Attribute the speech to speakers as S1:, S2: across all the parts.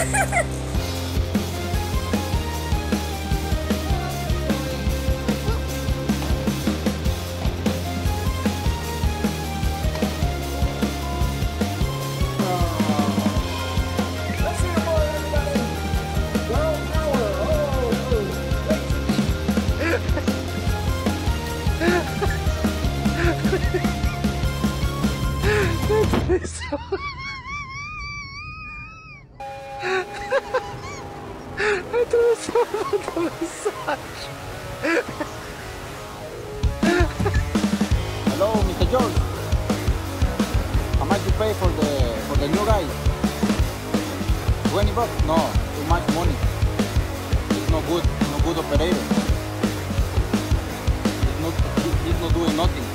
S1: Hello, Mr. George. How much you pay for the new guy? 20 bucks? No, too much money. He's no good operator. He's not doing nothing.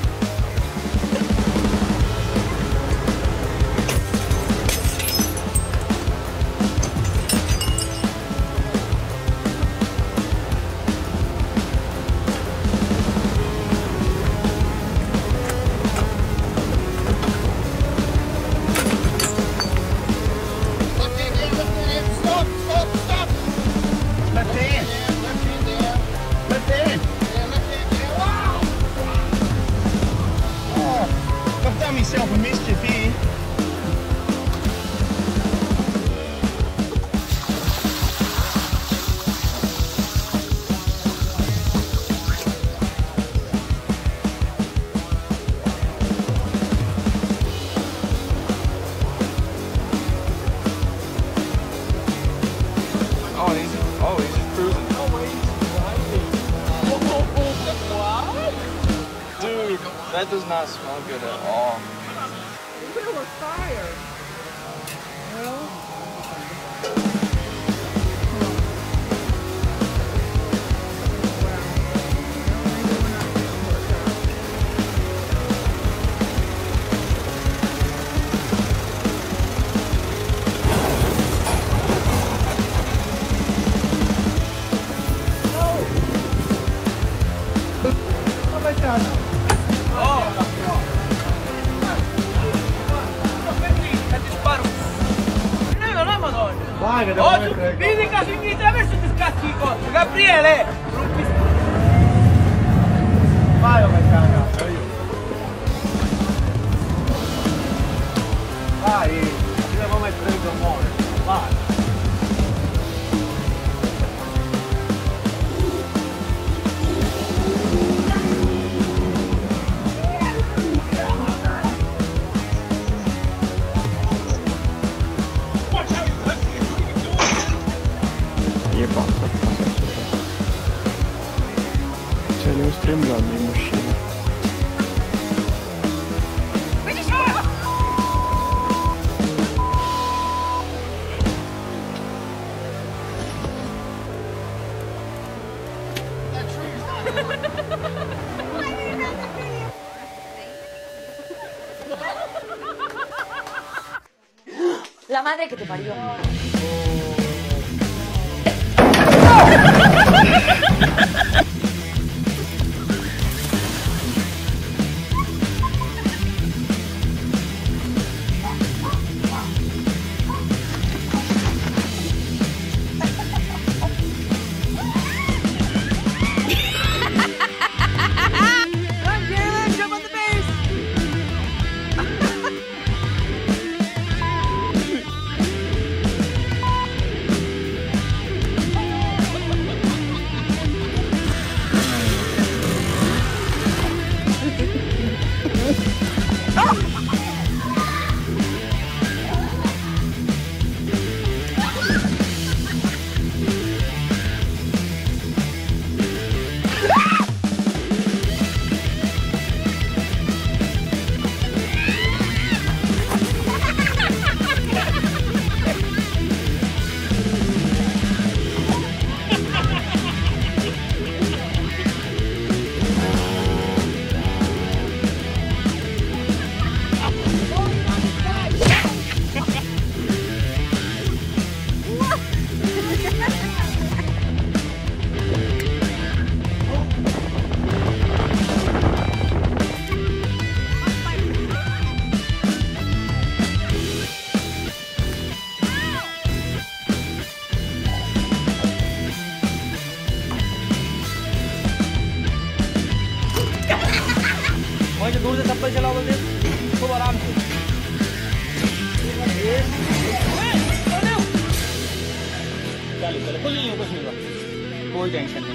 S2: Myself a mischief here.
S3: Oh, he's just cruising. Dude, that does not smell good at all.
S4: There was fire. Well.
S2: Vai, che devo mettere.
S4: Vieni che si inizia verso ti scacchi i costi. Gabriele!
S2: Vai, come cagato, io. Vai, ci devo mettere il gommone. Vai.
S3: Устремленный мужчина.
S5: La madre que te parió.
S4: de tapar el lado de todo adelante. Dale, poi io così va. Poi tensione.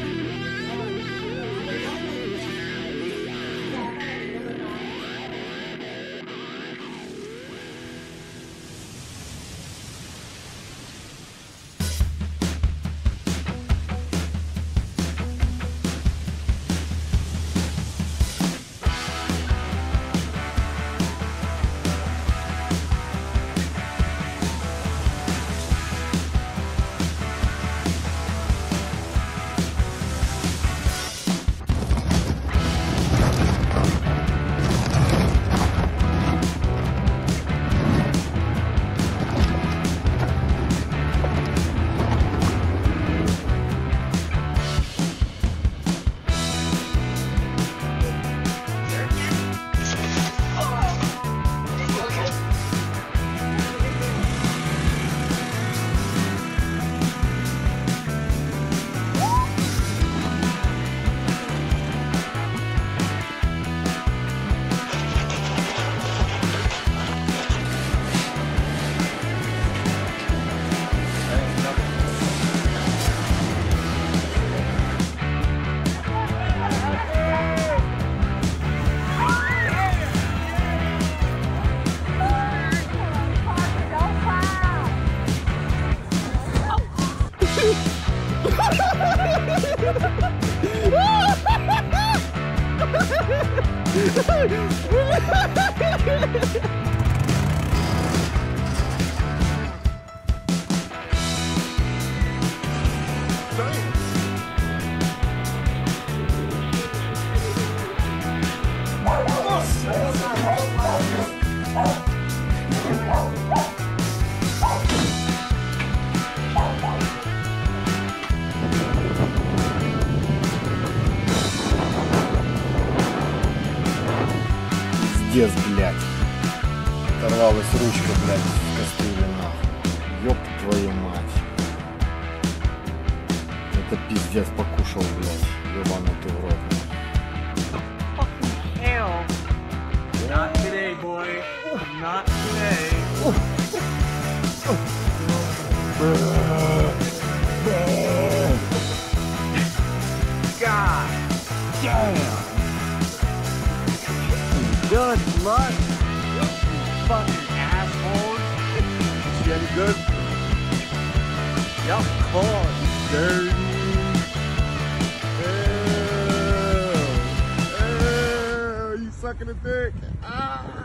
S6: Пиздец, блядь. Оторвалась ручка, блядь, в кастрюле, нахуй. Ёб твою мать. Это пиздец покушал, блядь. Ёбаный ты в рот.
S2: Fucking hell. Not today, boy. Not today. God damn. Good luck, you fucking assholes. Is she any good? Y'all cold, dirty. Ew. Ew. You sucking a dick. Ah.